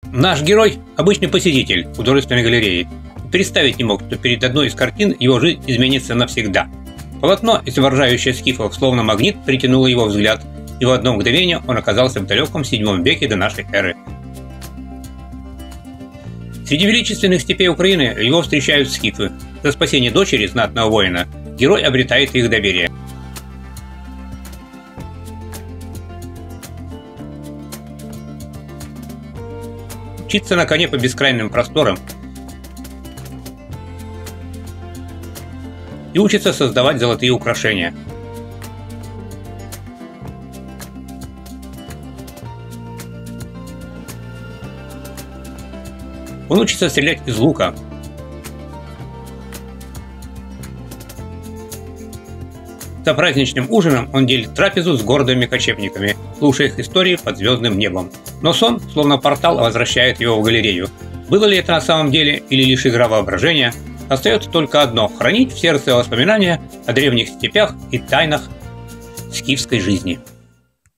Наш герой – обычный посетитель художественной галереи. Представить не мог, что перед одной из картин его жизнь изменится навсегда. Полотно, изображающее скифов, словно магнит, притянуло его взгляд, и в одно мгновение он оказался в далеком VII веке до нашей эры. Среди величественных степей Украины его встречают скифы. За спасение дочери знатного воина герой обретает их доверие. Мчится на коне по бескрайним просторам и учится создавать золотые украшения. Он учится стрелять из лука. За праздничным ужином он делит трапезу с гордыми кочевниками, слушая их истории под звездным небом. Но сон, словно портал, возвращает его в галерею. Было ли это на самом деле или лишь игра воображения, остается только одно – хранить в сердце воспоминания о древних степях и тайнах скифской жизни.